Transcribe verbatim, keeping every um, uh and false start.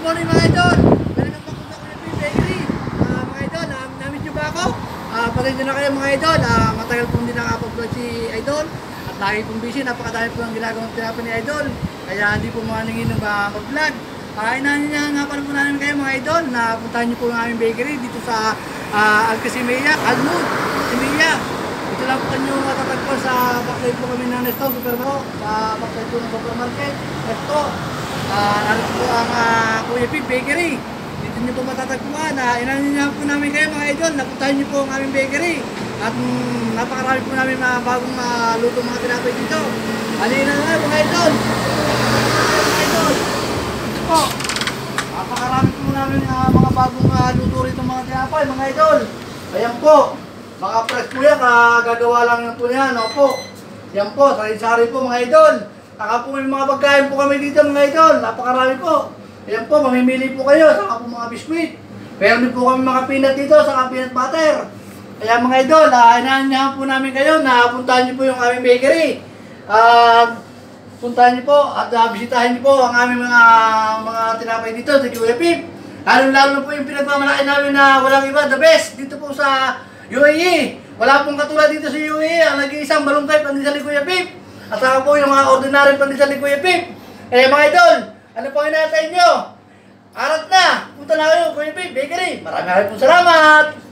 morning mga idol! Welcome back to Kuya Pip Bakery. Uh, mga idol, uh, namiss nyo ba ako? Uh, Pasensya na kayo mga idol. Uh, matagal pong hindi nakapag-vlog si idol. At lagi pong busy, napakadami po ang ginagawang tinapa ni idol. Kaya hindi po maningin ng uh, mag-vlog. Uh, inahin niya nga pala po namin kayo mga idol na puntahan niyo po ang aming bakery dito sa uh, Alcasimea, Almud, Similla. Ito lang po kanyo matatagpo sa backside po kami ng Nesto Supermarket, sa backside po ng supermarket, Nesto. Uh, narito po ang uh, Kuya Pip Bakery. Dito nyo po matatagpuan. Uh, inanin niyo po namin kayo mga idol. Napuntahan nyo po ang aming bakery. At mm, napakarami po namin mga bagong uh, luto mga tinapay dito. Halina na nga mga idol. Mga idol. Ito po. Napakarami po namin uh, mga bagong uh, luto rito mga tinapay mga idol. Ayan po. Mga press po yan. Uh, gagawa lang yan po yan. Opo. Yan po. Sari-sari po mga idol. Saka po may mga pagkain po kami dito mga idol. Napakarami po. Ayan po, mamimili po kayo. Saka po mga biskuit. Meron din po kami mga peanut dito. Saka peanut butter. Kaya mga idol, uh, inaanyahan po namin kayo na puntahan niyo po yung aming bakery. Uh, puntahan niyo po at uh, bisitahin niyo po ang aming mga mga tinapay dito sa Kuya Pip. Lalo-lalo na po yung pinagmamalaki namin na walang iba. The best dito po sa U A E. Wala pong katulad dito sa U A E. Ang nag-iisang balungkay pandesal ni Kuya Pip. At saka po yung mga ordinary pandesal ni Kuya Pip. Kaya mga idol, ano po hinahantay nyo? Arat na! Punta na kayo, Kuya Pip Bakery. Marami-marami pong salamat!